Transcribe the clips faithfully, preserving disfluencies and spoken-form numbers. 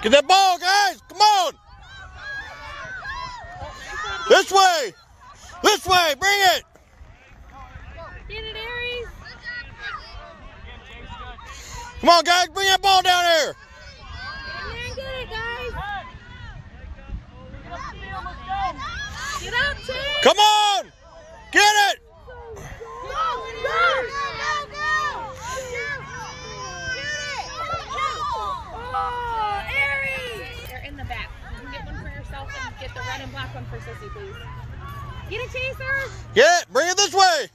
Get that ball, guys! Come on! This way! This way! Bring it! Get it, Aries! Come on, guys! Bring that ball down here! Come here and get it, guys! Get up, Chase! Come on! Get it! Go! Go! Go! Go! Oh, Aries! They're in the back. You can get one for yourself and get the red and black one for Sissy, please. Get it, Chaser! Get it! Bring it this way!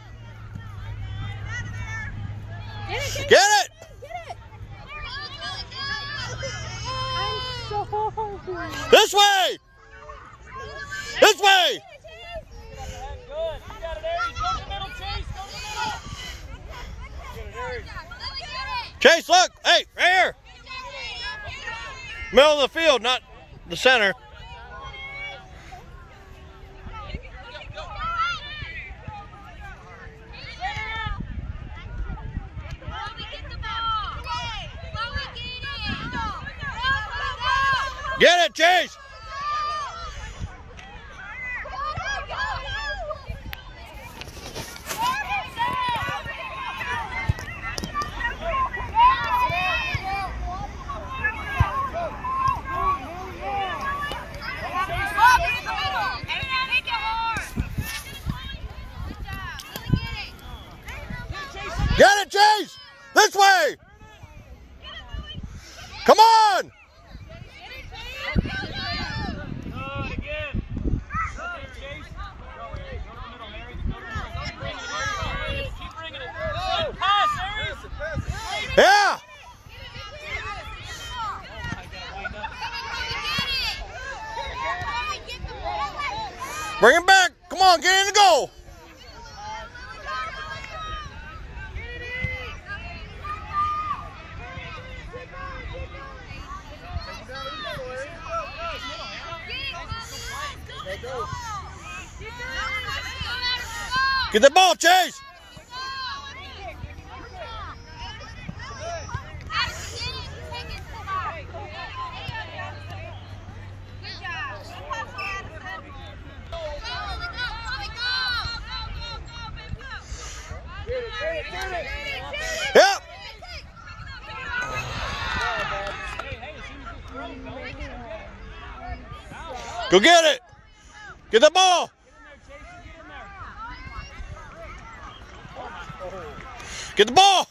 Get it, Chaser! Get it! Get it! I'm so hungry. This way! This way! Good. You got it, Aries. Go to the middle, Chase. Go to the middle. Get it, Aries. Chase, look! Hey, right here! Middle of the field, not the center. Get it, Chase! Get it, Chase! This way! Come on! Yeah! Bring it back! Come on, get in the goal! Get the ball, Chase! Yep! Go get it! Get the ball! Get the ball!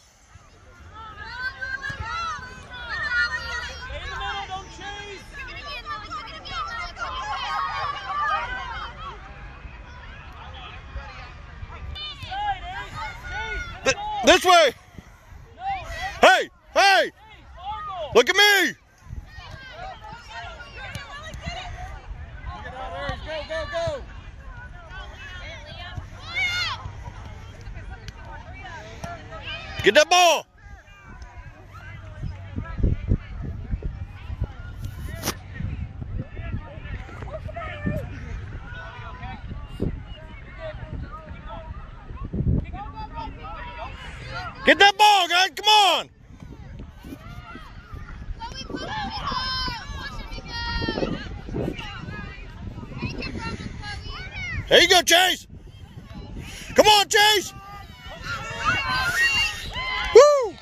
Th this way! Hey! Hey! Look at me! Go, go, go! Get that ball! Get that ball, guys! Come on! There you go, Chase! Come on, Chase! Woo!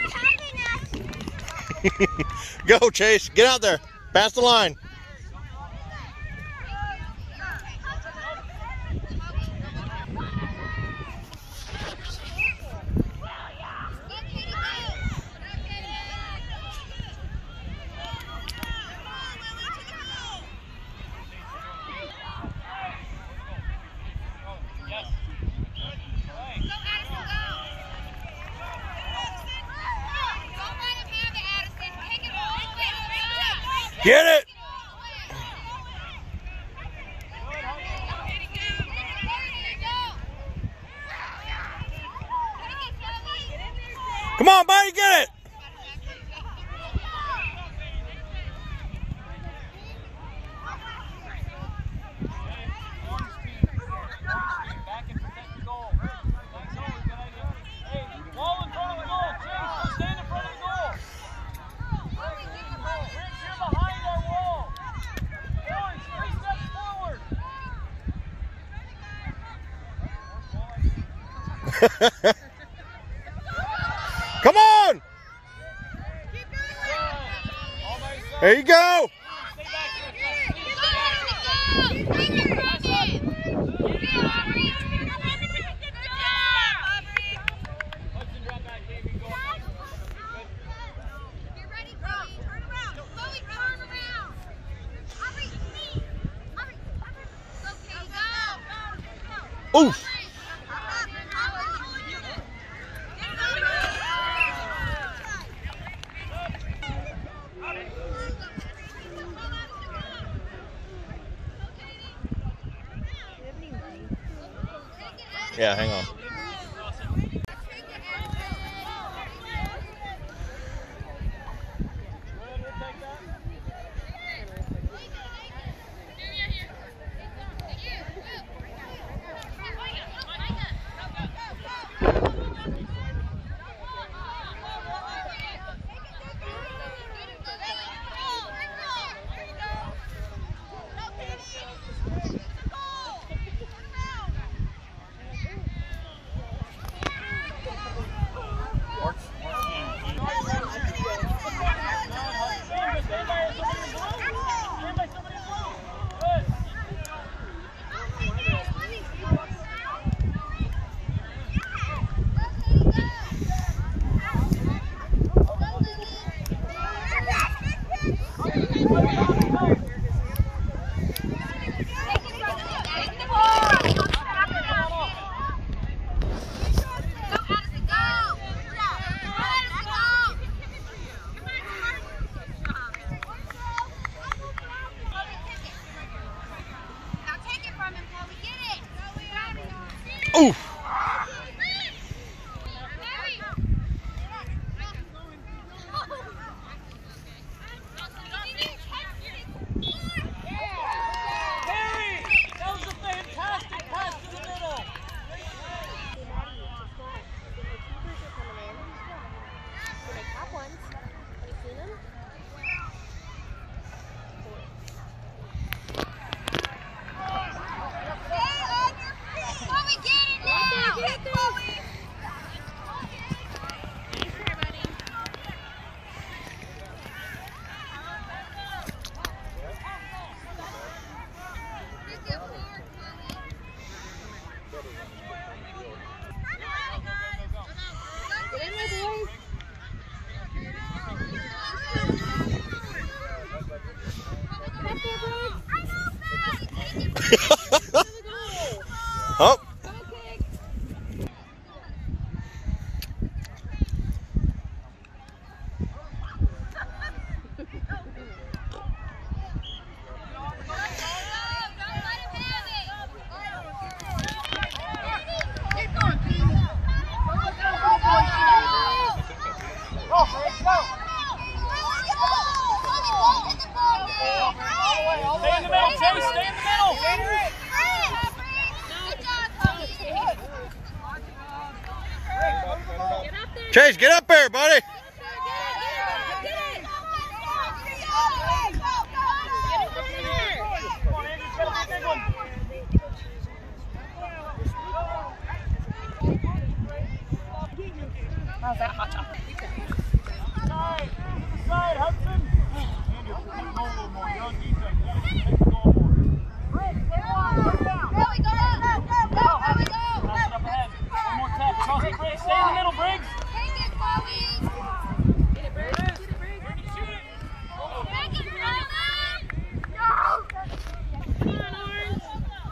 Go, Chase. Get out there. Pass the line. Get it! Come on, buddy, get it! Ball in front of the goal. Chase, stay in front of the goal. Come on! There you go! Oof! Yeah, hang on. Oof! Oh. Stay in the middle, Chase, stay in the middle. Chase, get up there, buddy. How's that hot chocolate? Side, side, Hudson. Andrew, go a little more. You're on defense. Take the goal more. There we go. Go, go, go, go. Pass it up ahead. One more tap. Cross the Briggs. Stay in the middle, Briggs. Take it, Chloe. Get it, Briggs. Get it, Briggs. Shoot it. Take it, Chloe. No. Come on, Orange.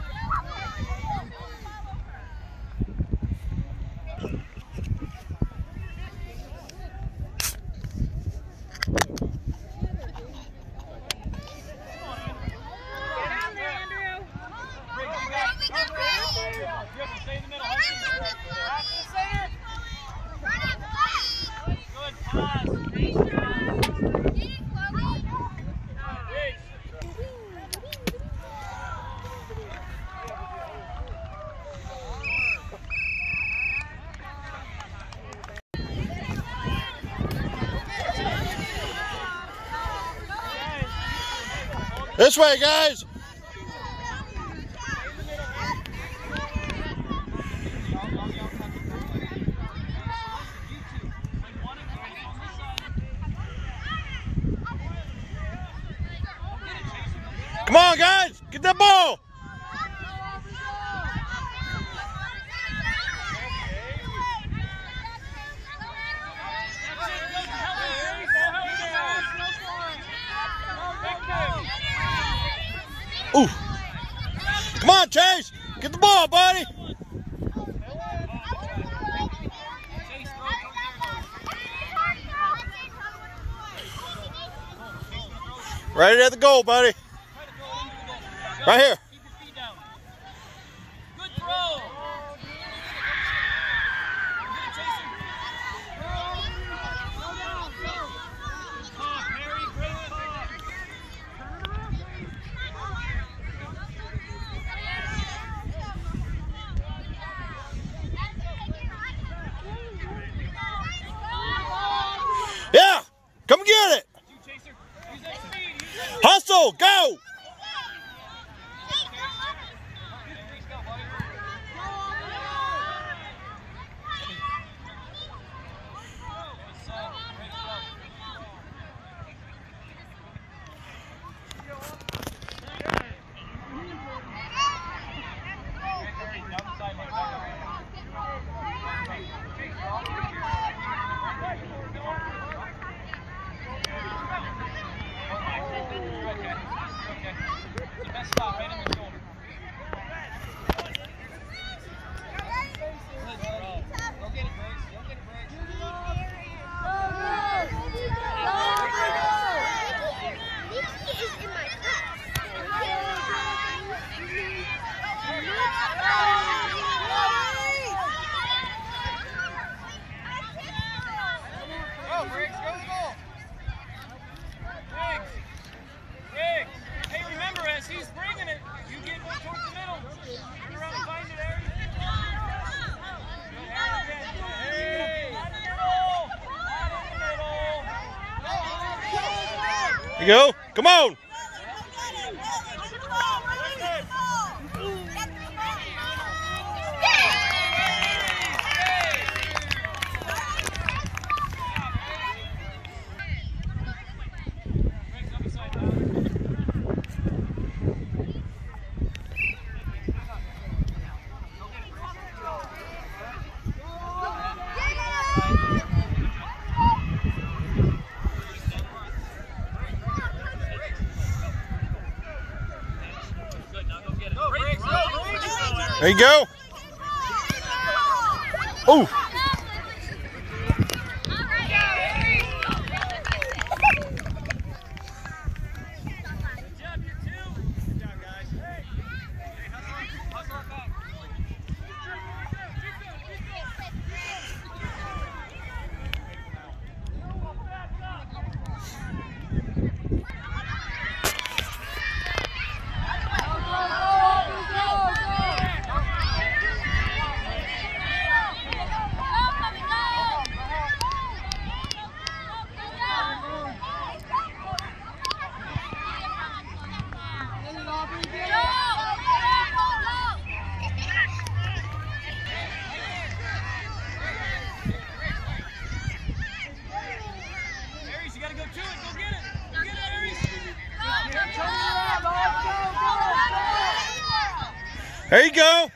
This way, guys. Come on, guys. Get that ball. Ooh. Come on, Chase. Get the ball, buddy. Right at the goal, buddy. Right here. Keep your feet down. Good throw. Get it, Jason. Good talk, Mary. Great talk. Yeah. Come get it. You, Chaser. Use that speed. Use that Hustle. Go. There you go. Come on. There you go. Oh. There you go.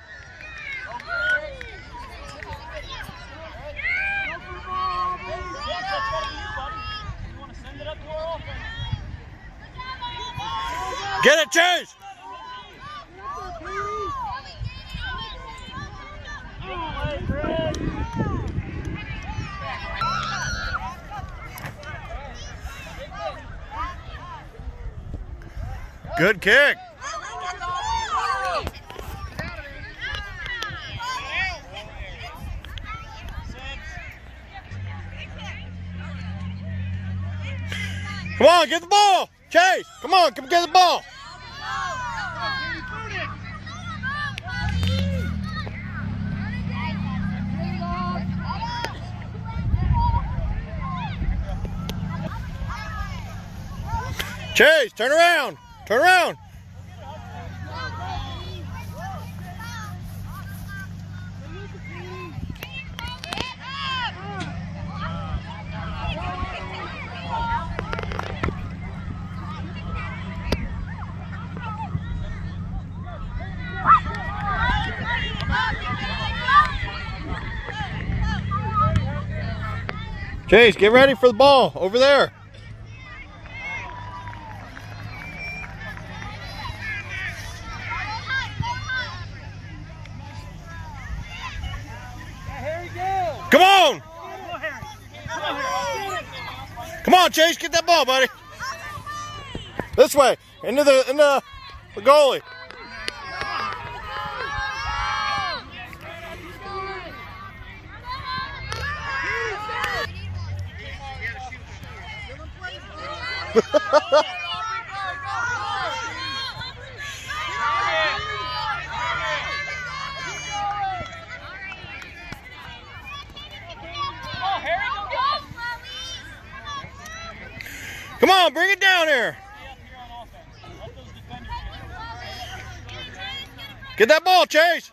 Get it, Chase. Good kick. Come on, get the ball. Chase, come on, come get the ball. Chase, turn around. Turn around. Chase, get ready for the ball over there. Come on! Come on, Chase, get that ball, buddy. This way, into the into the goalie. Come on, bring it down here. Get that ball, Chase.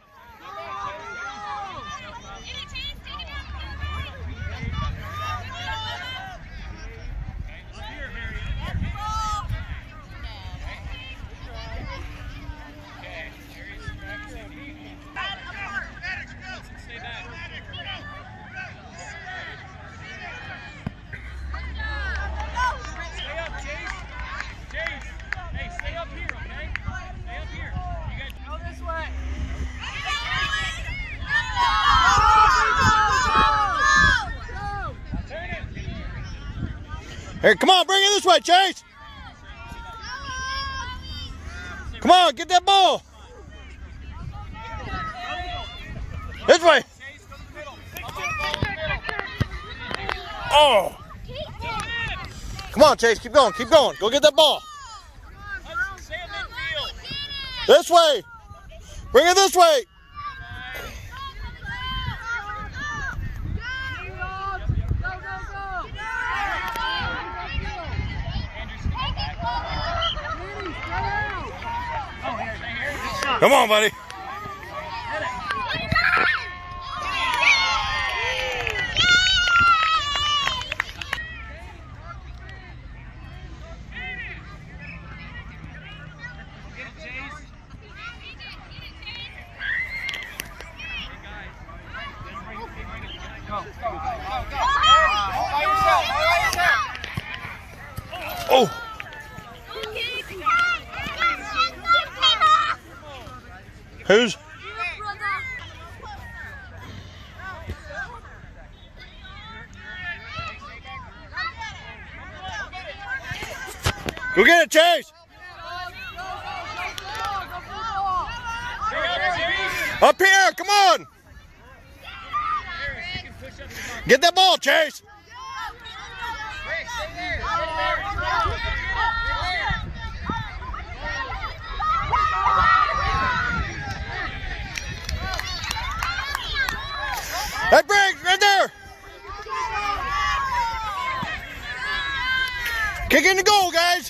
Here, come on, bring it this way, Chase. Come on, get that ball. This way. Oh. Come on, Chase, keep going, keep going. Go get that ball. This way. Bring it this way. Come on, buddy. Oh. Who's? Go get it, Chase. Up here, come on. Get that ball, Chase. That Briggs, right there. Kick in the goal, guys.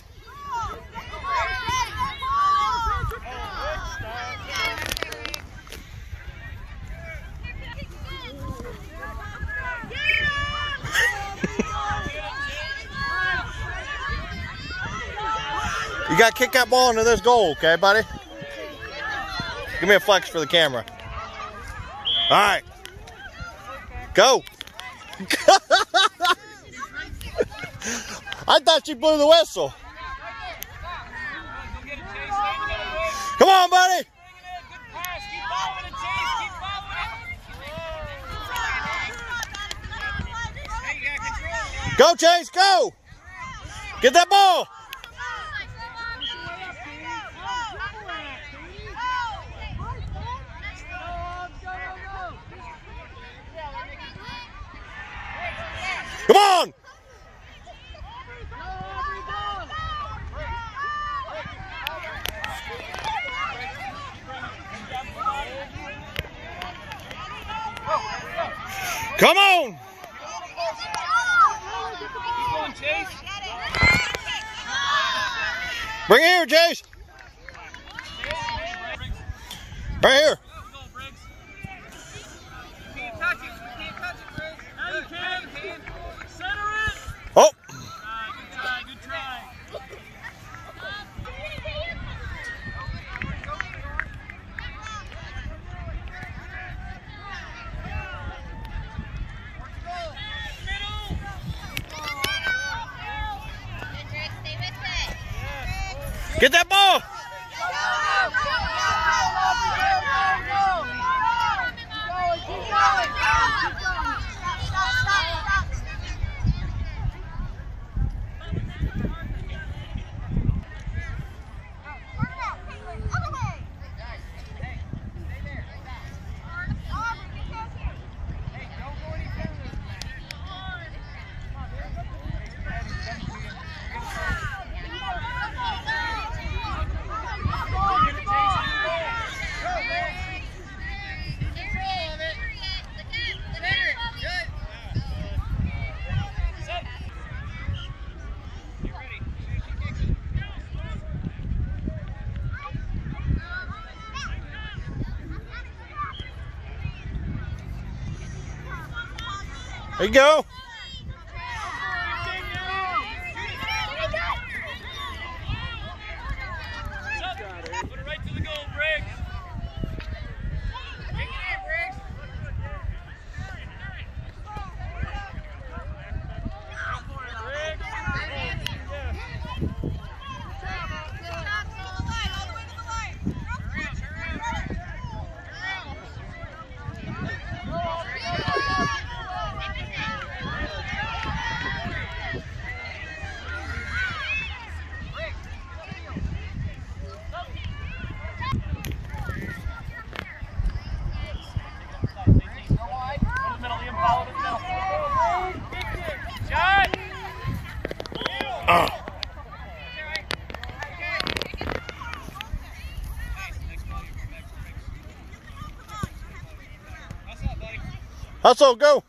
You got to kick that ball into this goal, okay, buddy? Give me a flex for the camera. All right. Go. I thought she blew the whistle. Come on, buddy. Go, Chase, go. Get that ball. Come on! Come on! Bring it here, Chase. Right here. Oh! Good try, good try. Get that ball. There you go. Put it right to the goal, Briggs. Kick it in, Briggs. Oh. Hustle, go.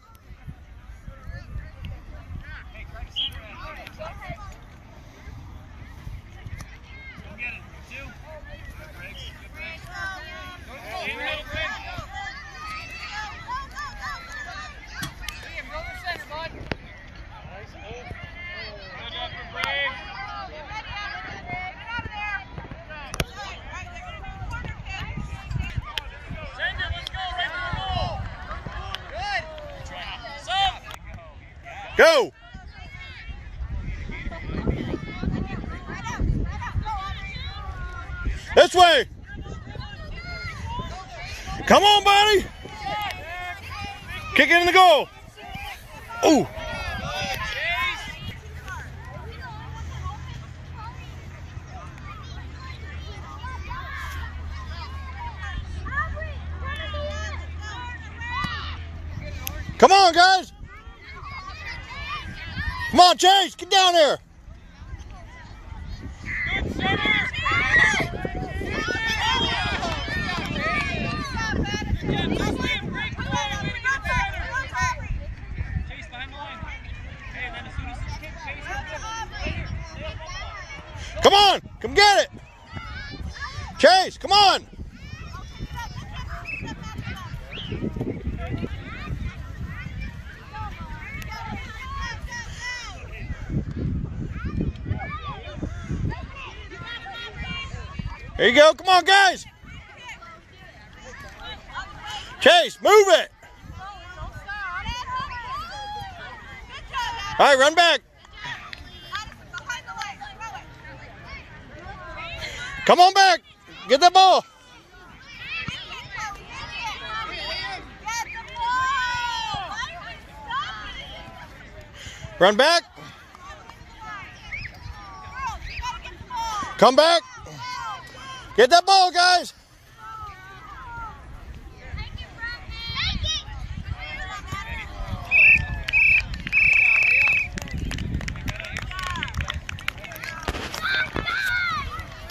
Go! This way! Come on, buddy! Kick it in the goal! Ooh! Come on, guys! Come on, Chase, get down there. Good center. Chase behind the line. Hey, and then as soon as you kick, Chase. Come on, come get it. Chase, come on. There you go. Come on, guys. Chase, move it. All right, run back. Come on back. Get that ball. Run back. Come back. Get that ball, guys.